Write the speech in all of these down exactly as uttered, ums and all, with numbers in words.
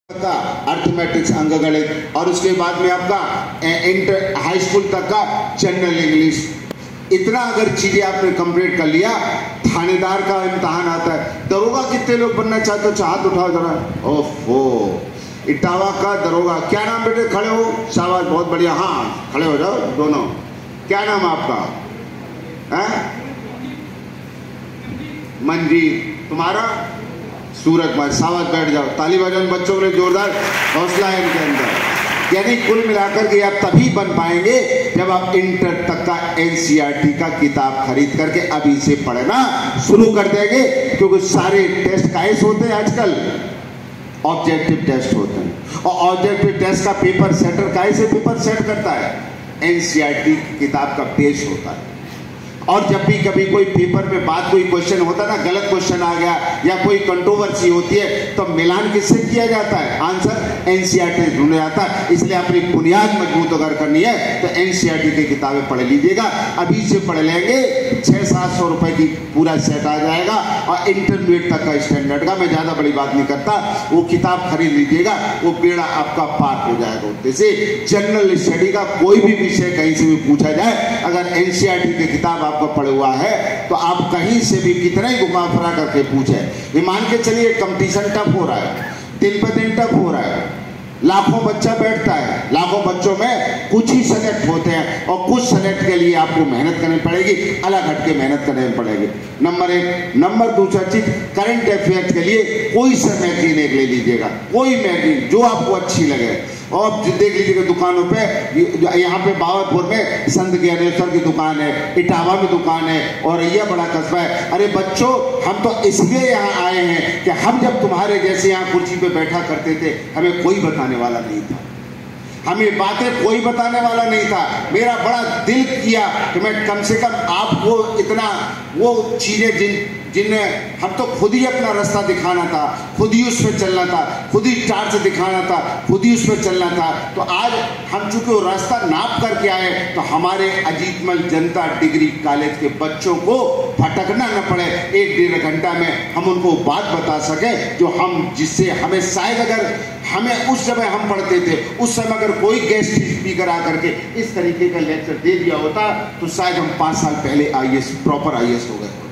का अर्थमेटिक्स अंक गणित और उसके बाद में आपका इंटर हाई स्कूल तक का जनरल इंग्लिश। इतना अगर चीजें आपने कंप्लीट कर लिया, थानेदार का इम्तहान आता है। दरोगा कितने लोग बनना चाहते हो? हाथ उठाओ जरा। ओफो, इटावा का दरोगा। क्या नाम बेटे? खड़े हो, शाबाश, बहुत बढ़िया। हाँ खड़े हो जाओ दोनों। क्या नाम आपका? है मंजीत। तुम्हारा? सूरज भाई। शाबाश, बैठ जाओ। ताली बजाओ बच्चों के लिए, जोरदार हौसला है इनके अंदर। यानी कुल मिलाकर के आप तभी बन पाएंगे जब आप इंटर तक का एनसीईआरटी का किताब खरीद करके अभी से पढ़ना शुरू कर देंगे। क्योंकि सारे टेस्ट कैसे होते हैं आजकल? ऑब्जेक्टिव टेस्ट होते हैं, और ऑब्जेक्टिव टेस्ट का पेपर सेटर कैसे पेपर सेट करता है? एनसीईआरटी किताब का पेज होता है। और जब भी कभी कोई पेपर में बात, कोई क्वेश्चन होता है ना, गलत क्वेश्चन आ गया या कोई कंट्रोवर्सी होती है, तो मिलान किससे किया जाता है? आंसर एनसीईआरटी से ढूंढा जाता है। इसलिए अपनी बुनियाद मजबूत अगर करनी है तो एनसीईआरटी की किताबें पढ़ लीजिएगा। अभी से पढ़ लेंगे, छह सात सौ रुपए की पूरा सेट आ जाएगा। और इंटरमीडिएट तक का स्टैंडर्ड का, मैं ज्यादा बड़ी बात नहीं करता, वो किताब खरीद लीजिएगा, वो बेड़ा आपका पार हो जाएगा। जैसे जनरल स्टडी का कोई भी विषय कहीं से भी पूछा जाए, अगर एनसीईआरटी की किताब आपको पढ़ा हुआ है तो आप कहीं से भी कितना ही घुमा फिरा करके पूछे, ये मान के चलिए कंपटीशन टफ हो रहा है, दिन पर दिन टफ हो रहा है, लाखों बच्चा बैठता है, लाखों बच्चों में कुछ ही सेलेक्ट होते हैं, और कुछ सेलेक्ट के लिए आपको मेहनत करनी पड़ेगी, अलग हट के मेहनत करनी पड़ेगी। नंबर एक। नंबर दूसरा चीज, करंट अफेयर्स के लिए कोई सा मैगजीन एक ले लीजिएगा, कोई मैगजीन जो आपको अच्छी लगे। और देख लीजिएगा दुकानों पे, यहाँ पे बावरपुर में संत ज्ञानेश्वर की दुकान है, इटावा में दुकान है, और यह बड़ा कस्बा है। अरे बच्चों, हम तो इसलिए यहाँ आए हैं कि हम जब तुम्हारे जैसे यहाँ कुर्सी पे बैठा करते थे, हमें कोई बताने वाला नहीं था, हमें बातें कोई बताने वाला नहीं था। मेरा बड़ा दिल किया कि मैं कम से कम आपको इतना वो चीजें जिन जिन्हें हम तो खुद ही अपना रास्ता दिखाना था, खुद ही उसमें चलना था, खुद ही टार्च दिखाना था, खुद ही उसमें चलना था। तो आज हम चूंकि वो रास्ता नाप करके आए, तो हमारे अजीतमल जनता डिग्री कॉलेज के बच्चों को भटकना न पड़े, एक डेढ़ घंटा में हम उनको बात बता सके जो हम, जिससे हमें शायद अगर हमें उस समय हम पढ़ते थे, उस समय अगर कोई गेस्ट स्पीकर आकर के इस तरीके का लेक्चर दे दिया होता, तो शायद हम पाँच साल पहले I A S, proper I A S हो गए होते।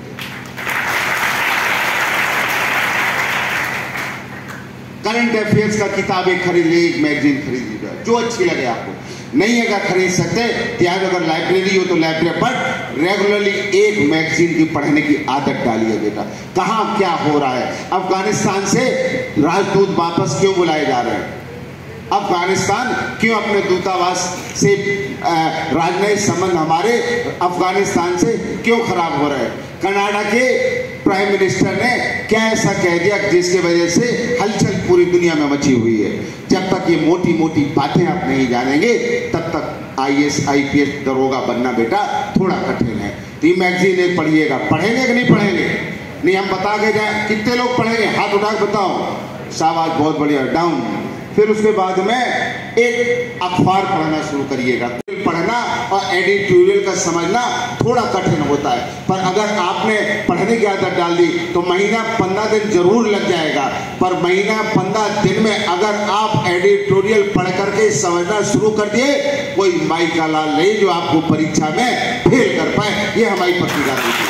करंट अफेयर्स का किताबें खरीद ली, एक मैगजीन खरीद लीजिए जो अच्छी लगे आपको। नहीं अगर खरीद सकते, त्याग अगर लाइब्रेरी हो तो लाइब्रेरी, बट रेगुलरली एक मैगजीन की पढ़ने की आदत डालिए बेटा। कहाँ क्या हो रहा है? अफगानिस्तान से राजदूत वापस क्यों बुलाए जा रहे हैं? अफगानिस्तान क्यों अपने दूतावास से राजनयिक संबंध हमारे अफगानिस्तान से क्यों खराब हो रहे हैं? कनाडा के प्राइम मिनिस्टर ने क्या ऐसा कह दिया जिसकी वजह से हलचल पूरी दुनिया में मची हुई है? जब तक ये मोटी मोटी बातें आप नहीं जानेंगे, तब तक I A S I P S दरोगा बनना बेटा थोड़ा कठिन है। तो ये मैगजीन एक पढ़िएगा। पढ़ेंगे कि नहीं पढ़ेंगे? नहीं हम बता के जाए, कितने लोग पढ़ेंगे? हाथ उठा के बताओ। शाबाश, बहुत बढ़िया, डाउन। फिर उसके बाद में एक अखबार पढ़ना शुरू करिएगा। पढ़ना और एडिटोरियल का समझना थोड़ा कठिन होता है, पर अगर आपने पढ़ने की आदत डाल दी तो महीना पंद्रह दिन जरूर लग जाएगा। पर महीना पंद्रह दिन में अगर आप एडिटोरियल पढ़ करके समझना शुरू कर दिए, कोई माई का लाल नहीं जो आपको परीक्षा में फेल कर पाए। ये हमारी पत्रिका थी।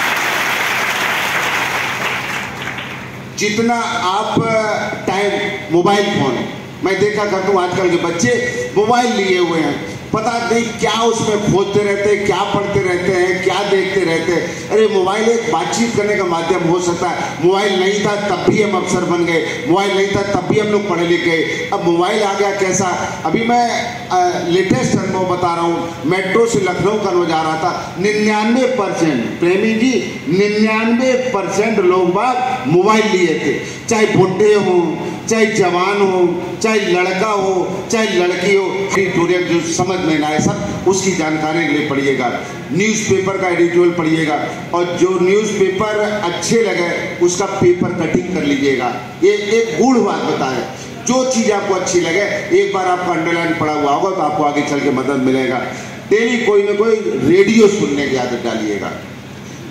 जितना आप टाइम मोबाइल फोन, मैं देखा करता हूँ आजकल के बच्चे मोबाइल लिए हुए हैं, पता नहीं क्या उसमें खोजते रहते हैं, क्या पढ़ते रहते हैं, क्या देखते रहते हैं। अरे मोबाइल एक बातचीत करने का माध्यम हो सकता है। मोबाइल नहीं था तब भी हम अफसर बन गए, मोबाइल नहीं था तब भी हम लोग पढ़े लिख गए। अब मोबाइल आ गया कैसा? अभी मैं लेटेस्ट अनुभव बता रहा हूँ। मेट्रो से लखनऊ करने जा रहा था, निन्यानवे परसेंट प्रेमी जी निन्यानवे परसेंट लोग बाग मोबाइल लिए थे, चाहे बुढ़े हों, चाहे जवान हो, चाहे लड़का हो, चाहे लड़की हो। एडिटोरियल जो समझ में ना आए सब उसकी जानकारी के लिए पढ़िएगा। न्यूज़पेपर का एडिटोरियल पढ़िएगा, और जो न्यूज़पेपर अच्छे लगे उसका पेपर कटिंग कर लीजिएगा। ये एक गूढ़ बात बताए, जो चीज़ आपको अच्छी लगे, एक बार आपका अंडरलाइन पड़ा हुआ होगा तो आपको आगे चल के मदद मिलेगा। डेली कोई ना कोई रेडियो सुनने की आदत डालिएगा।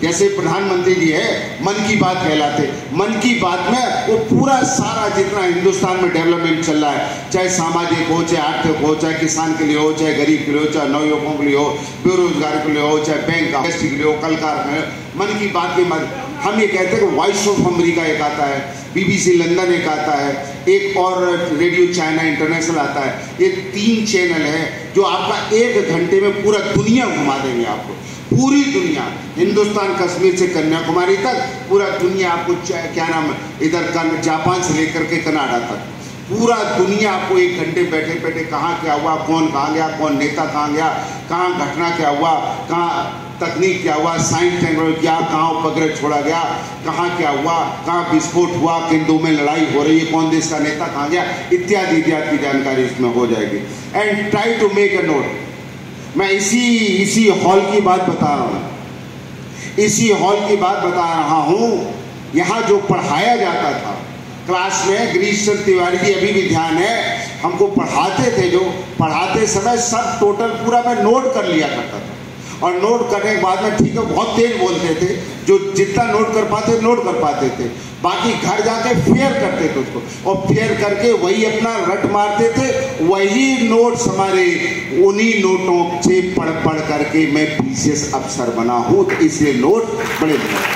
जैसे प्रधानमंत्री जी है मन की बात कहलाते, मन की बात में वो पूरा सारा जितना हिंदुस्तान में डेवलपमेंट चल रहा है, चाहे सामाजिक हो, चाहे आर्थिक हो, चाहे किसान के लिए हो, चाहे गरीब के लिए हो, चाहे नवयुवकों के लिए हो, बेरोजगार के लिए हो, चाहे बैंक इंडस्ट्री के लिए हो, कल कारखाने, मन की बात के मत हम ये कहते हैं कि वॉइस ऑफ अमेरिका एक आता है, बीबीसी लंदन एक आता है, एक और रेडियो चाइना इंटरनेशनल आता है। ये तीन चैनल है जो आपका एक घंटे में पूरा दुनिया घुमा देंगे, आपको पूरी दुनिया, हिंदुस्तान कश्मीर से कन्याकुमारी तक पूरा दुनिया आपको, क्या नाम है, इधर जापान से लेकर के कनाडा तक पूरा दुनिया आपको एक घंटे बैठे बैठे कहाँ क्या हुआ, कौन कहाँ गया, कौन नेता कहाँ गया, कहाँ घटना क्या हुआ, कहाँ तकनीक क्या हुआ, साइंस टेक्नोलॉजी क्या, कहाँ उपग्रह छोड़ा गया, कहाँ क्या हुआ, कहाँ विस्फोट हुआ, किन दो में लड़ाई हो रही है, कौन देश का नेता कहाँ गया, इत्यादि इत्यादि की जानकारी इसमें हो जाएगी। And try to make a note. मैं इसी इसी हॉल की बात बता रहा हूँ, इसी हॉल की बात बता रहा हूँ। यहाँ जो पढ़ाया जाता था क्लास में, गिरीश चंद्र तिवारी जी अभी भी ध्यान है, हमको पढ़ाते थे, जो पढ़ाते समय सब टोटल पूरा मैं नोट कर लिया करता था, और नोट करने के बाद में ठीक है बहुत तेज बोलते थे, जो जितना नोट कर पाते नोट कर पाते थे, बाकी घर जाके फेयर करते थे उसको, और फेयर करके वही अपना रट मारते थे, वही नोट्स हमारे उन्हीं नोटों से पढ़ पढ़ करके मैं पीसीएस अफसर बना हूँ। तो इसलिए नोट बड़े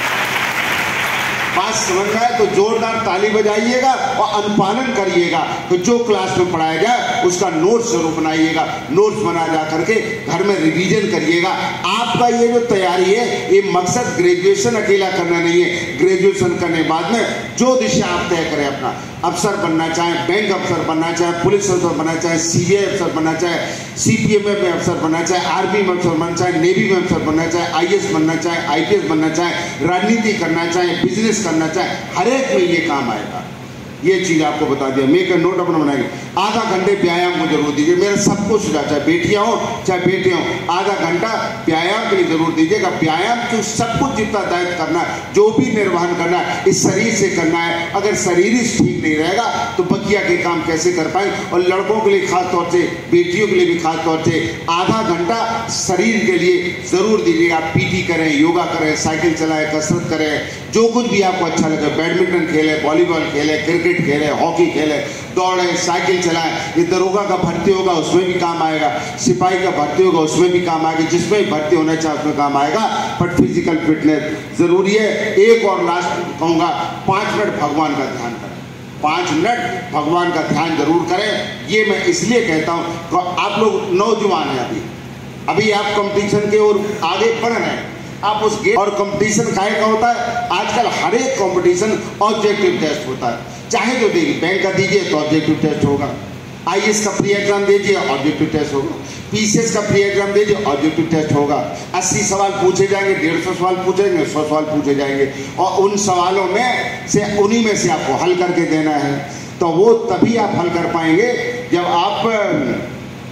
बात समझ में आए तो जोरदार ताली बजाइएगा और अनुपालन करिएगा। तो जो क्लास में पढ़ाया जाए उसका नोट्स जरूर बनाइएगा, नोट्स बना जा करके घर में रिवीजन करिएगा। आपका ये जो तैयारी है, ये मकसद ग्रेजुएशन अकेला करना नहीं है, ग्रेजुएशन करने के बाद में जो दिशा आप तय करें, अपना अफसर बनना चाहे, बैंक अफसर बनना चाहे, पुलिस अफसर बनना चाहे, सीबीआई अफसर बनना चाहे, सीपीएम में अफसर बनना चाहे, आर्मी में अफसर बनना चाहे, नेवी में अफसर बनना चाहे, आईएएस बनना चाहे, आईपीएस बनना चाहे, राजनीति करना चाहे, बिजनेस करना चाहे, हर एक में ये काम आएगा। ये चीज आपको बता दिया। मेक अ नोट अपना बनाएंगे। आधा घंटे व्यायाम को जरूर दीजिए, मेरा सबको सुझाव, चाहे बेटियां हो चाहे बेटे हो, आधा घंटा व्यायाम के लिए जरूर दीजिएगा। व्यायाम को सब कुछ जितना दायित्व करना है, जो भी निर्वहन करना है, इस शरीर से करना है। अगर शरीर ही ठीक नहीं रहेगा तो बकिया के काम कैसे कर पाए। और लड़कों के लिए खास तौर से, बेटियों के लिए भी खास तौर से आधा घंटा शरीर के लिए जरूर दीजिएगा। पीटी करें, योगा करें, साइकिल चलाएं, कसरत करें, जो कुछ भी आपको अच्छा लगे, बैडमिंटन खेलें, वॉलीबॉल खेलें, क्रिकेट खेलें, हॉकी खेलें, दौड़ें, साइकिल चलाएं। ये दरोगा का भर्ती होगा उसमें भी काम आएगा, सिपाही का भर्ती होगा उसमें भी काम आएगा, जिसमें भी भर्ती होना चाहे उसमें काम आएगा। बट फिजिकल फिटनेस जरूरी है। एक और लास्ट कहूँगा, पाँच मिनट भगवान का ध्यान करें, पाँच मिनट भगवान का ध्यान जरूर करें। ये मैं इसलिए कहता हूँ, आप लोग नौजवान हैं, अभी अभी आप कंपटीशन के और आगे बढ़ रहे हैं, आप उस गेट और कंपटीशन काहे का होता है। आजकल हर एक कंपटीशन ऑब्जेक्टिव टेस्ट होता है, चाहे जो देखिए, बैंक का दीजिए तो ऑब्जेक्टिव टेस्ट होगा, आईएएस का प्री एग्जाम दीजिए ऑब्जेक्टिव टेस्ट होगा, पीसीएस का प्री एग्जाम दीजिए ऑब्जेक्टिव टेस्ट होगा। अस्सी सवाल पूछे जाएंगे, डेढ़ सौ सवाल पूछेंगे, सौ सवाल पूछे जाएंगे, और उन सवालों में से उन्हीं में से आपको हल करके देना है। तो वो तभी आप हल कर पाएंगे जब आप,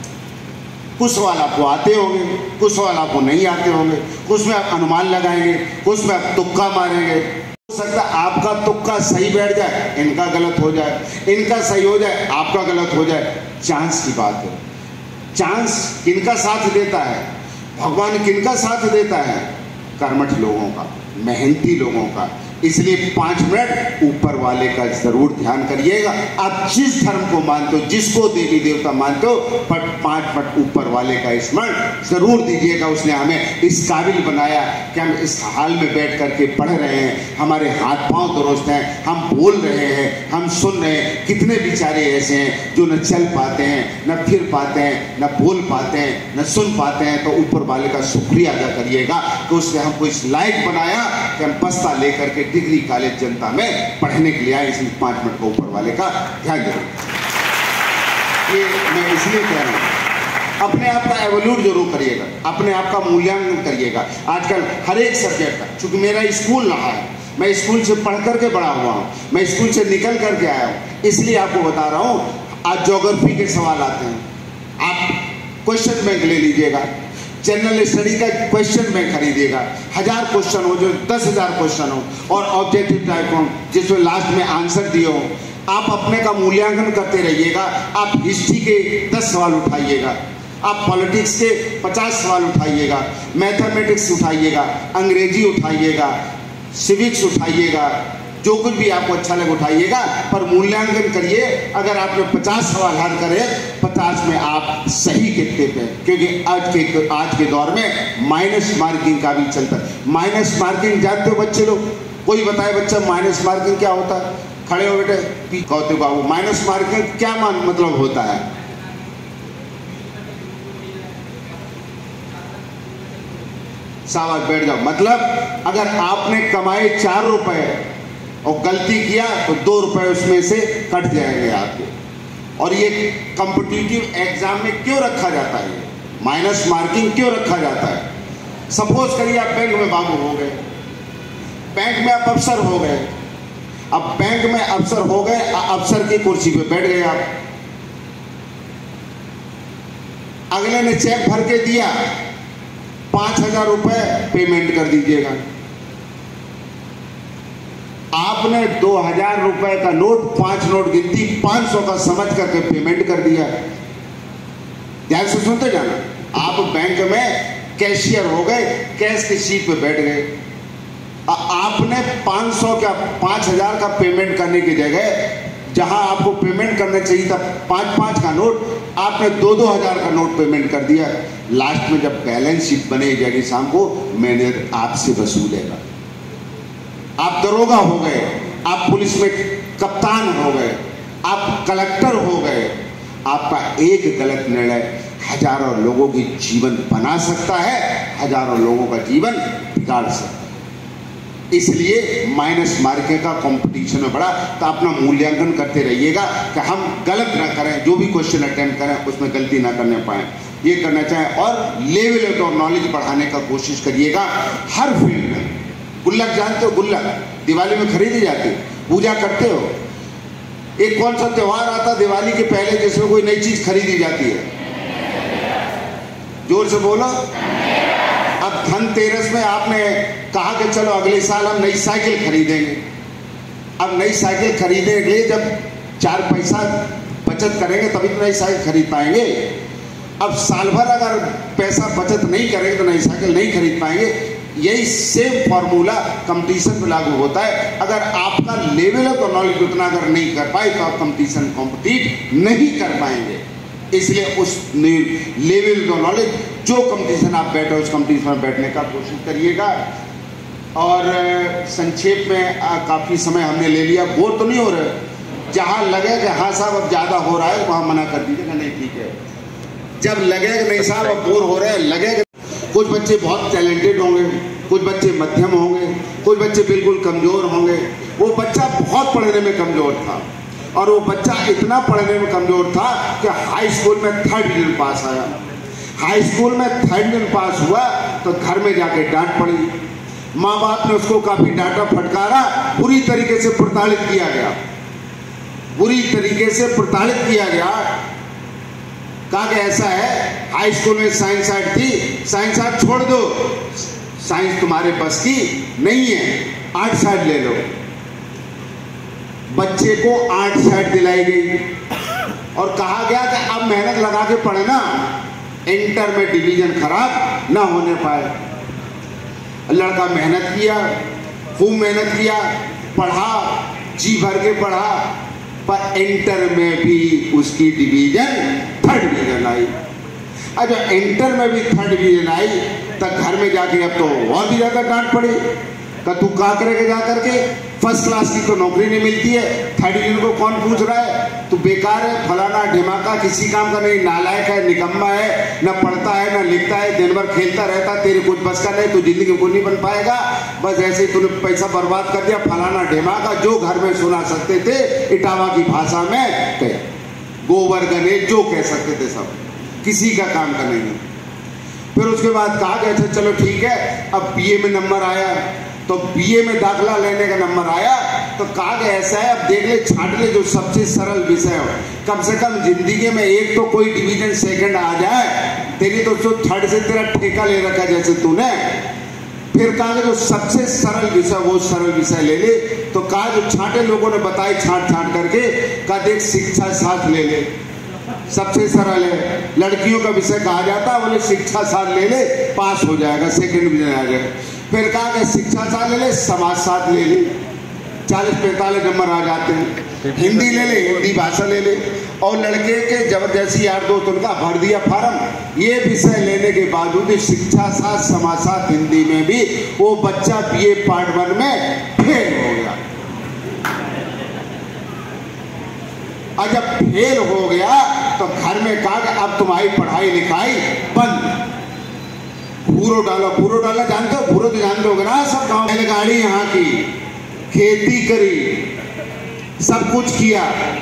कुछ सवाल आपको आते होंगे, कुछ सवाल आपको नहीं आते होंगे, कुछ में आप अनुमान लगाएंगे, कुछ में आप तुक्का मारेंगे। हो सकता है आपका तुक्का सही बैठ जाए, इनका गलत हो जाए, इनका सही हो जाए, आपका गलत हो जाए। चांस की बात है। चांस किनका साथ देता है, भगवान किनका साथ देता है, कर्मठ लोगों का, मेहनती लोगों का। इसलिए पाँच मिनट ऊपर वाले का जरूर ध्यान करिएगा। आप जिस धर्म को मानते हो, जिसको देवी देवता मानते हो, पर पाँच मिनट ऊपर वाले का स्मरण जरूर दीजिएगा। उसने हमें इस काबिल बनाया कि हम इस हाल में बैठ करके पढ़ रहे हैं, हमारे हाथ पांव दुरुस्त हैं, हम बोल रहे हैं, हम सुन रहे हैं। कितने बेचारे ऐसे हैं जो न चल पाते हैं, न फिर पाते हैं, न बोल पाते हैं, न सुन पाते हैं। तो ऊपर वाले का शुक्रिया अदा करिएगा कि उसने हमको इस लायक बनाया कि हम बस्ता लेकर के डिग्री कॉलेज जनता में पढ़ने के लिए आए। इसलिए पाँच मिनट का ऊपर वाले का ध्यान जरूर। ये मैं इसलिए कह रहा हूँ, अपने आप का एवोल्यूट जरूर करिएगा, अपने आप का मूल्यांकन करिएगा। आजकल हर एक सब्जेक्ट का, चूंकि मेरा स्कूल रहा है, मैं स्कूल से पढ़ करके बड़ा हुआ हूँ, मैं स्कूल से निकल करके आया हूँ, इसलिए आपको बता रहा हूँ। आज ज्योग्राफी के सवाल आते हैं, आप क्वेश्चन बैंक ले लीजिएगा, जनरल स्टडी का क्वेश्चन बैंक खरीदिएगा, हजार क्वेश्चन हो, जो दस हजार क्वेश्चन हो, और ऑब्जेक्टिव टाइप हो जिसमें लास्ट में आंसर दिए हो। आप अपने का मूल्यांकन करते रहिएगा। आप हिस्ट्री के दस सवाल उठाइएगा, आप पॉलिटिक्स के पचास सवाल उठाइएगा, मैथमेटिक्स उठाइएगा, अंग्रेजी उठाइएगा, सिविक्स उठाइएगा, जो कुछ भी आपको अच्छा लगे उठाइएगा, पर मूल्यांकन करिए। अगर आपने पचास सवाल हल करे, पचास में आप सही कितने पे, क्योंकि आज के आज के दौर में माइनस मार्किंग का भी चलता है। माइनस मार्किंग जानते हो बच्चे लोग? कोई बताए बच्चा माइनस मार्किंग क्या होता है? खड़े हो बेटे, कहते बाबू माइनस मार्किंग क्या मान मतलब होता है? शाबाश, बैठ जाओ। मतलब अगर आपने कमाए चार रुपए और गलती किया तो दो रुपए उसमें से कट जाएंगे आपके। और ये कॉम्पिटिटिव एग्जाम में क्यों रखा जाता है? माइनस मार्किंग क्यों रखा जाता है? सपोज करिए आप बैंक में बाबू हो गए, बैंक में आप अफसर हो गए। अब बैंक में अफसर हो गए, अफसर की कुर्सी पे बैठ गए आप, अगले ने चेक भर के दिया, पांच हजार रुपए पेमेंट कर दीजिएगा। आपने दो हजार रुपए का नोट, पांच नोट गिनती, पांच सौ का समझ करके पेमेंट कर दिया। ध्यान से सुनते जाना। आप बैंक में कैशियर हो गए, कैश की सीट पे बैठ गए, आपने पांच सौ का पांच हजार का पेमेंट करने की जगह जहां आपको पेमेंट करना चाहिए था पांच पांच का नोट, आपने दो दो हजार का नोट पेमेंट कर दिया। लास्ट में जब बैलेंस शीट बने जाएगी शाम को, मैनेजर आपसे वसूलेगा। आप दरोगा हो गए, आप पुलिस में कप्तान हो गए, आप कलेक्टर हो गए। आपका एक गलत निर्णय हजारों लोगों की जीवन बना सकता है, हजारों लोगों का जीवन बिगाड़ सकता है। इसलिए माइनस मार्किंग का कंपटीशन में बड़ा, तो अपना मूल्यांकन करते रहिएगा कि हम गलत ना करें, जो भी क्वेश्चन अटेम्प्ट करें उसमें गलती ना करने पाए, ये करना चाहें। और लेवल ऑफ नॉलेज बढ़ाने का कोशिश करिएगा हर फील्ड में। गुल्लक जानते हो? गुल्लक दिवाली में खरीदी जाती है, पूजा करते हो। एक कौन सा त्योहार आता दिवाली के पहले जिसमें कोई नई चीज खरीदी जाती है? जोर से बोलो। अब धनतेरस में आपने कहा कि चलो अगले साल हम नई साइकिल खरीदेंगे। अब नई साइकिल खरीदने के लिए जब चार पैसा बचत करेंगे तभी तो नई साइकिल खरीद पाएंगे। अब साल भर अगर पैसा बचत नहीं करेंगे तो नई साइकिल नहीं खरीद पाएंगे। यही सेम फॉर्मूला कंपटीशन पे लागू होता है। अगर आपका लेवल ऑफ नॉलेज उतना अगर नहीं कर पाए तो आप कंपटीशन कॉम्पिटिट नहीं कर पाएंगे। इसलिए उस लेवल ऑफ नॉलेज, जो कंपटीशन आप बैठे उस कंपटीशन में बैठने का कोशिश करिएगा। और संक्षेप में काफ़ी समय हमने ले लिया, बोर तो नहीं हो रहे? जहाँ लगे कि हाँ साहब अब ज़्यादा हो रहा है वहाँ मना कर दीजिएगा, नहीं ठीक है। जब लगे कि नहीं साहब अब बोर हो रहे हैं, लगे कुछ बच्चे बहुत टैलेंटेड होंगे, कुछ बच्चे मध्यम होंगे, कुछ बच्चे बिल्कुल कमज़ोर होंगे। वो बच्चा बहुत पढ़ने में कमज़ोर था और वो बच्चा इतना पढ़ने में कमज़ोर था कि हाई स्कूल में थर्ड डिवीजन पास आया। हाई स्कूल में थर्ड डिवीजन पास हुआ तो घर में जाके डांट पड़ी। माँ बाप ने उसको काफ़ी डांटा फटकारा, बुरी तरीके से प्रताड़ित किया गया, बुरी तरीके से प्रताड़ित किया गया। कहा कि ऐसा है, हाई स्कूल में साइंस आर्ट थी, साइंस आर्ट छोड़ दो, साइंस तुम्हारे बस की नहीं है, आर्ट साइड ले लो। बच्चे को आर्ट साइड दिलाई गई और कहा गया कि अब मेहनत लगा के पढ़ना, इंटर में डिवीजन खराब ना होने पाए। लड़का मेहनत किया, खूब मेहनत किया, पढ़ा, जी भर के पढ़ा, पर इंटर में भी उसकी डिवीजन थर्ड डिवीजन आई। अब जब इंटर में भी थर्ड डिवीजन आई तब घर में जाके अब तो और भी ज्यादा डांट पड़ी कि तू क्या करेगा जा करके, फर्स्ट क्लास की तो नौकरी नहीं मिलती है, थर्ड डिवीजन को कौन पूछ रहा है, तू बेकार है, फलाना ढिमाका, किसी काम का नहीं, नालायक है, निकम्मा है, न पढ़ता है न लिखता है, दिन भर खेलता रहता, तेरे कुछ बस का नहीं, तू जिंदगी में कुछ नहीं बन पाएगा, बस ऐसे ही तूने पैसा बर्बाद कर दिया, फलाना ढिमाका। जो घर में सुना सकते थे इटावा की भाषा में कहे, गोबर गणेश जो कह सकते थे, सब किसी का काम का नहीं। फिर उसके बाद कहा गया अच्छा चलो ठीक है, अब बीए में नंबर आया, तो बीए में दाखला लेने का नंबर आया तो कहा गया ऐसा है, अब देख ले, छांट ले जो सबसे सरल विषय हो, कम से कम जिंदगी में एक तो कोई डिवीजन सेकंड आ जाए, तेरी तो जो थर्ड से तेरा ठेका ले रखा जैसे तूने। फिर कहा जो सबसे सरल विषय वो सरल विषय ले ले, तो कहा जो छांटे लोगों ने बताए छांट छांट करके, कहा देख शिक्षा साथ ले ले, सबसे सरल है। लड़कियों का विषय कहा जाता है, बोले शिक्षा साथ ले ले पास हो जाएगा, सेकंड डिवीजन आ जाएगा। फिर कहा कि शिक्षा साथ ले ले, समाज साथ ले ले, चालीस पैंतालीस नंबर आ जाते हैं। हिंदी ले ले, हिंदी भाषा ले ले। और लड़के के जबरदस्ती यार दोस्त उनका भर दिया फार्म। ये विषय लेने के बावजूद शिक्षा साथ समाज साथ हिंदी में भी वो बच्चा बीए पार्ट वन में फेल हो गया। और जब फेल हो गया तो घर में कहा कि अब तुम्हारी पढ़ाई लिखाई बंद। भूरो डालो, भूरो डाला जानते हो? भूरो तो जानते हो ना सब गाँव। बैलगाड़ी यहाँ की, खेती करी, सब कुछ किया।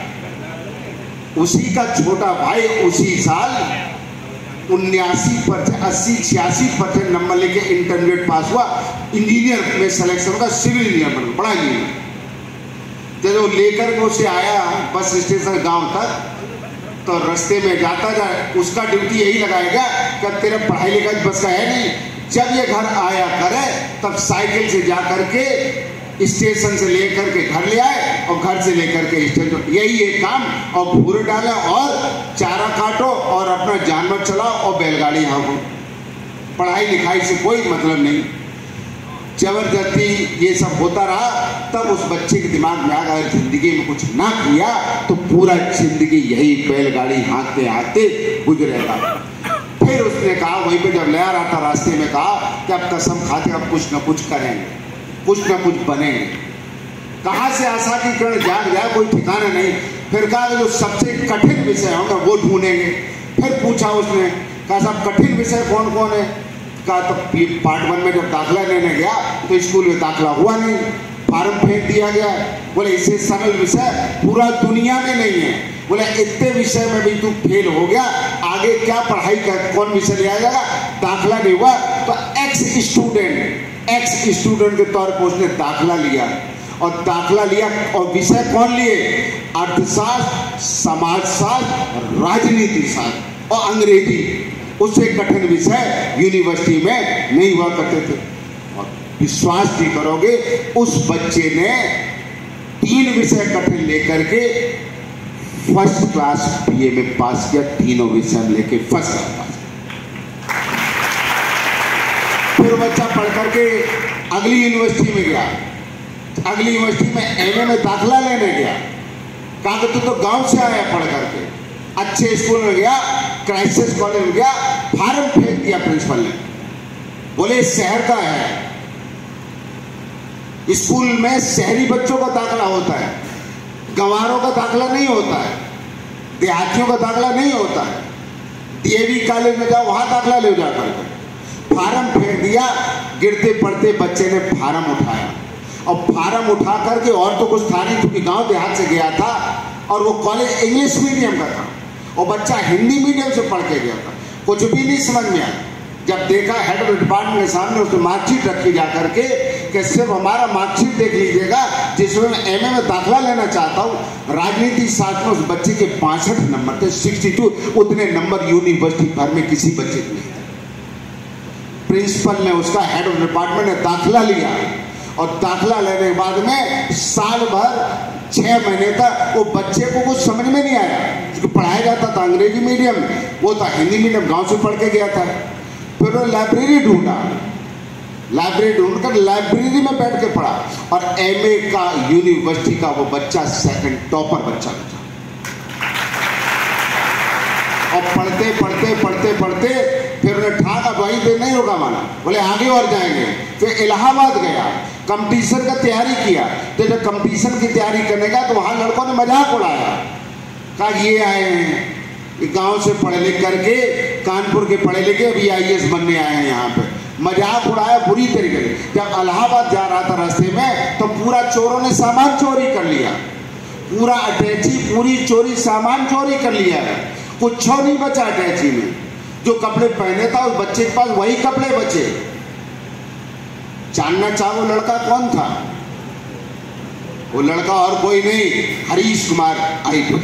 उसी का छोटा भाई उसी साल उन्यासी परसेंट अस्सी छियासी परसेंट नंबर लेके इंटरमीडिएट पास हुआ, इंजीनियर में सिलेक्शन का, सिविल इंजीनियर बन, बड़ा इंजीनियर। जब वो लेकर के उसे आया बस स्टेशन गांव तक, तो रास्ते में जाता जाए उसका ड्यूटी यही लगाएगा कि तेरा पढ़ाई लिखाई बस का है नहीं। जब ये घर आया करे तब साइकिल से जा करके स्टेशन से लेकर के घर ले आए और घर से लेकर के स्टेशन, यही एक काम। और भूरे डाले और चारा काटो और अपना जानवर चलाओ और बैलगाड़ी हाँको। पढ़ाई लिखाई से कोई मतलब नहीं। जबरदस्ती ये सब होता रहा। तब उस बच्चे के दिमाग में आ गया जिंदगी में कुछ ना किया तो पूरा जिंदगी यही बैलगाड़ी हाँकते हाँकते गुजरेगा। फिर उसने कहा, वहीं पे जब ले आ रहा था रास्ते में कहा कि अब कसम खाते अब कुछ ना कुछ करेंगे, कुछ ना कुछ बनेंगे। कहाँ से आशा की किरण जाग जाए कोई ठिकाना नहीं। फिर कहा जो सबसे कठिन विषय होगा वो ढूंढेंगे। फिर पूछा उसने, कहा साहब कठिन विषय कौन कौन है? कहा तो पार्ट वन में जब दाखिला लेने गया तो स्कूल में दाखिला हुआ नहीं, फार्म फेंक दिया गया। बोले इससे सरल विषय पूरा दुनिया में नहीं है। बोले इतने विषय में भी तू फेल हो गया, आगे क्या पढ़ाई कर, कौन विषय लिया जाएगा? दाखिला नहीं हुआ तो एक्स स्टूडेंट एक्स स्टूडेंट के तौर पर उसने दाखिला लिया। और दाखिला लिया और विषय कौन लिए? अर्थशास्त्र, समाजशास्त्र, राजनीति शास्त्र और अंग्रेजी। उससे कठिन विषय यूनिवर्सिटी में नहीं हुआ करते थे। और विश्वास नहीं करोगे, उस बच्चे ने तीन विषय कठिन लेकर के फर्स्ट क्लास बीए में पास किया। तीनों विषय लेके फर्स्ट क्लास। फिर बच्चा पढ़ करके अगली यूनिवर्सिटी में गया। अगली यूनिवर्सिटी में एमए में दाखिला लेने गया। कहा कि तू तो गांव से आया पढ़ करके। अच्छे स्कूल में गया, क्राइसिस कॉलेज में गया, फार्म फेंक दिया प्रिंसिपल ने। बोले शहर का है, स्कूल में शहरी बच्चों का दाखिला होता है, गंवारों का दाखिला नहीं होता है, देहातियों का दाखिला नहीं होता है। डीएवी कॉलेज में जाओ, वहां दाखिला ले जाकर फार्म फेंक दिया। गिरते पड़ते बच्चे ने फार्म उठाया और फार्म उठा करके, और तो कुछ था नहीं क्योंकि गांव देहात से गया था और वो कॉलेज इंग्लिश मीडियम का था और बच्चा हिंदी मीडियम से पढ़ के गया था। कुछ भी नहीं समझ में आया। जब देखा हेड ऑफ डिपार्टमेंट के सामने उसने मार्कशीट रखी जा करके कि सिर्फ हमारा मार्कशीट देख लीजिएगा जिसमें मैं एमए में दाखिला लेना चाहता हूँ। राजनीति शास्त्र में उस बच्चे के बासठ नंबर थे, बासठ। उतने नंबर यूनिवर्सिटी भर में किसी बच्चे के नहीं थे। प्रिंसिपल ने उसका, हेड ऑफ डिपार्टमेंट ने दाखिला लिया और दाखिला लेने के बाद में साल भर छह महीने तक वो बच्चे को कुछ समझ में नहीं आया क्योंकि पढ़ाया जाता था अंग्रेजी मीडियम में, वो था हिंदी मीडियम, गांव से पढ़ के गया था। फिर वो लाइब्रेरी ढूंढा, लाइब्रेरी ढूंढकर लाइब्रेरी में बैठ के पढ़ा और एमए का यूनिवर्सिटी का वो बच्चा सेकंड टॉपर बच्चा बचा। और पढ़ते पढ़ते पढ़ते पढ़ते फिर उन्हें ठाका वहीं पे नहीं होगा माना, बोले आगे और जाएंगे। फिर इलाहाबाद गया, कंपटीशन का तैयारी किया। तो जब कंपटीशन की तैयारी करने का तो वहाँ लड़कों ने मजाक उड़ाया, कहा ये आए हैं गांव से पढ़े लिख करके, कानपुर के पढ़े लिखे अभी आई ए एस बनने आए हैं यहाँ पे। मजाक उड़ाया बुरी तरीके से। जब इलाहाबाद जा रहा था रास्ते में तो पूरा चोरों ने सामान चोरी कर लिया, पूरा अटैची पूरी चोरी सामान चोरी कर लिया है। कुछ नहीं बचा अटैची में। जो कपड़े पहने था उस बच्चे के पास वही कपड़े बचे। जानना चाहो लड़का कौन था? वो लड़का और कोई नहीं, हरीश कुमार आईपुर।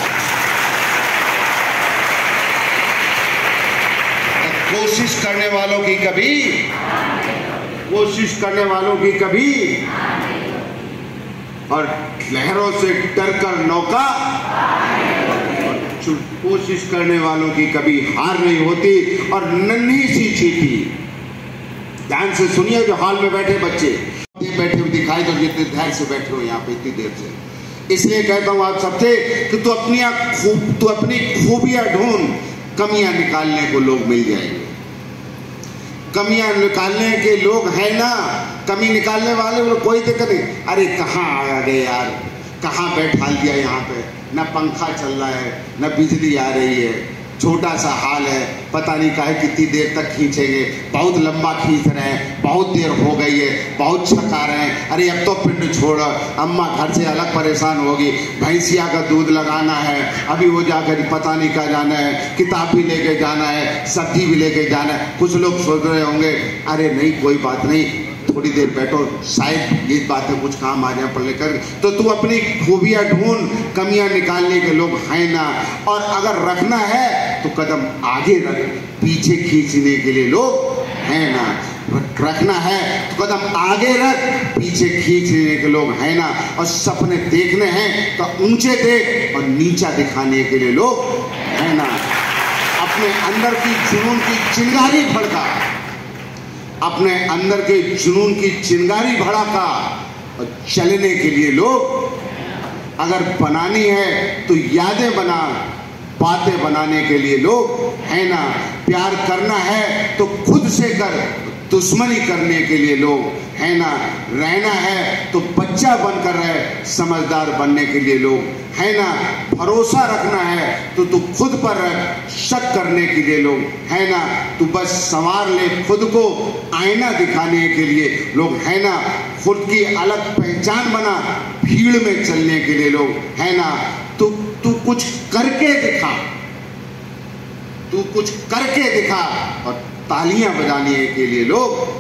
कोशिश करने वालों की कभी कोशिश करने वालों की कभी और लहरों से डरकर नौका कोशिश करने वालों की कभी हार नहीं होती। और नन्ही सी चींटी, ध्यान से सुनिए जो हॉल में बैठे बच्चे बैठे हुए दिखाई दो, जितने धैर्य से बैठे हो यहाँ पे इतनी देर से, इसलिए कहता हूं आप सबसे कि तू अपनी खूब तू अपनी खूबियां ढूंढ, कमियां निकालने को लोग मिल जाएंगे। कमियां निकालने के लोग हैं ना, कमी निकालने वाले वो कोई दिक्कत नहीं। अरे कहाँ आ गए यार, कहाँ बैठा दिया यहाँ पे, न पंखा चल रहा है न बिजली आ रही है, छोटा सा हाल है, पता नहीं काहे कितनी देर तक खींचेंगे, बहुत लंबा खींच रहे हैं, बहुत देर हो गई है, बहुत छका रहे हैं। अरे अब तो पिंड छोड़, अम्मा घर से अलग परेशान होगी, भैंसिया का दूध लगाना है, अभी वो जाकर पता नहीं क्या जाना है, किताब भी लेके जाना है, सब्जी भी लेके जाना है। कुछ लोग सोच रहे होंगे अरे नहीं कोई बात नहीं, थोड़ी देर बैठो, शायद ये बातें कुछ काम आ जाए पढ़ लेकर। तो तू अपनी खूबियां ढूंढ, कमियां निकालने के लोग हैं ना। और अगर रखना है तो कदम आगे रख, पीछे खींचने के लिए लोग हैं ना। रखना है तो कदम आगे रख, पीछे खींचने के लोग हैं ना। और सपने देखने हैं तो ऊंचे देख, और नीचा दिखाने के लिए लोग हैं ना। अपने अंदर की जुनून की चिंगारी भड़का, अपने अंदर के जुनून की चिंगारी भड़का, और चलने के लिए लोग, अगर बनानी है तो यादें बना, बातें बनाने के लिए लोग है ना। प्यार करना है तो खुद से कर, दुश्मनी करने के लिए लोग है ना। रहना है तो बच्चा बनकर रहे, समझदार बनने के लिए लोग है ना। भरोसा रखना है तो तू खुद पर रख, शक करने के लिए लोग है ना। तू बस संवार ले खुद को, आईना दिखाने के लिए लोग है ना। खुद की अलग पहचान बना, भीड़ में चलने के लिए लोग है ना। तू तू कुछ करके दिखा, तू कुछ करके दिखा, और तालियां बजाने के लिए लोग।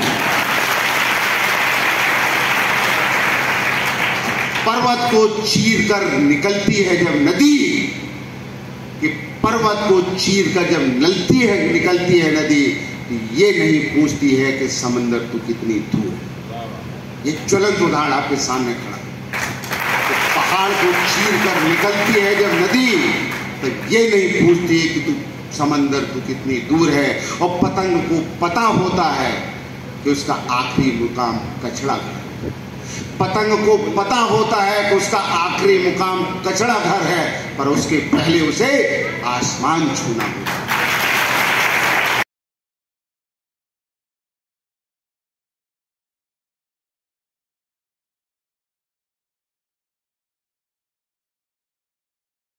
पर्वत को चीर कर निकलती है जब नदी, कि पर्वत को चीर कर जब नलती है निकलती है नदी, ये नहीं पूछती है कि समंदर तू कितनी दूर है। ये ज्वलंत उदाहरण आपके सामने खड़ा है। तो पहाड़ को चीर कर निकलती है जब नदी, तो ये नहीं पूछती है कि तू समंदर तू कितनी दूर है। और पतंग को पता होता है कि उसका आखिरी मुकाम कचड़ा घर, पतंग को पता होता है कि उसका आखिरी मुकाम कचड़ा घर है, पर उसके पहले उसे आसमान छूना होता है।